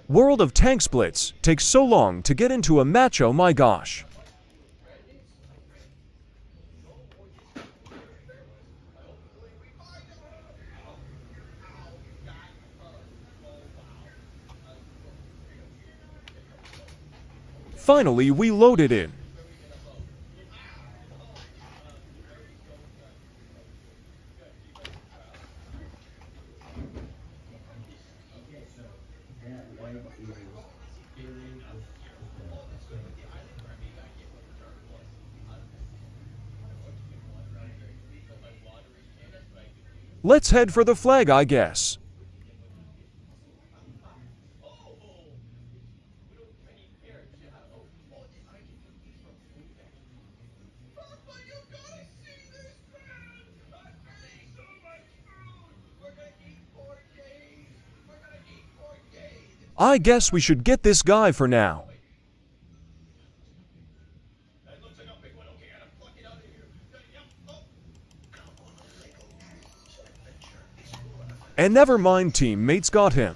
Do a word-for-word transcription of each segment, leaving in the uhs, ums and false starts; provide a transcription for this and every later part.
World of Tanks Blitz takes so long to get into a match, oh my gosh. Finally, we loaded in. Let's head for the flag, I guess. I guess we should get this guy for now. And never mind, teammates got him.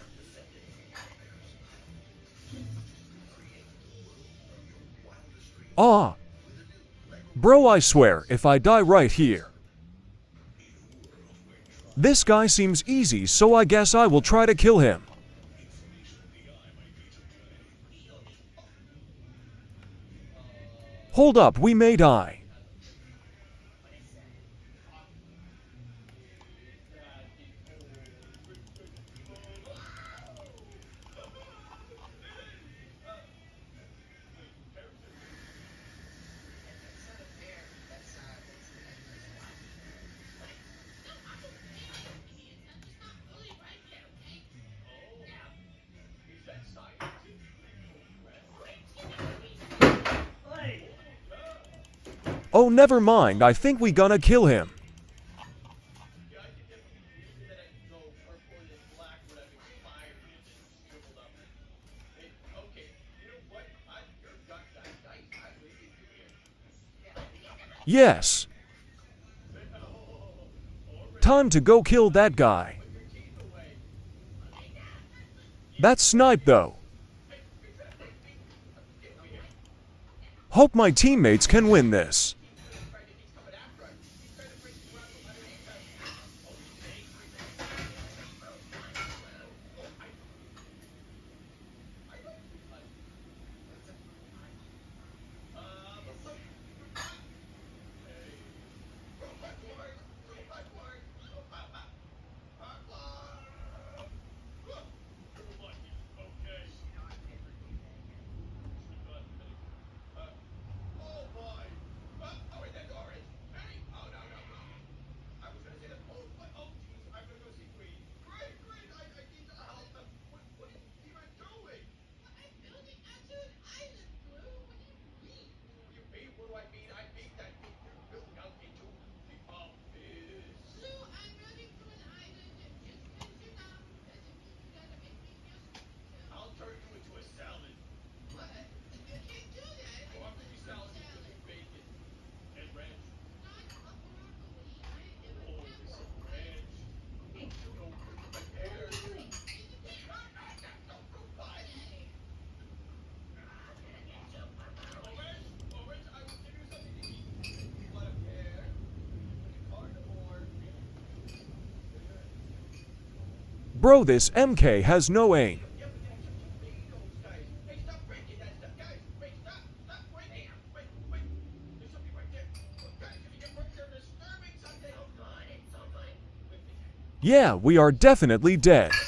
Ah. Bro, I swear, if I die right here. This guy seems easy, so I guess I will try to kill him. Hold up, we may die. Oh, never mind, I think we gonna kill him. Yes. Time to go kill that guy. That's snipe though. Hope my teammates can win this. Bro, this M K has no aim. Yeah, we are definitely dead.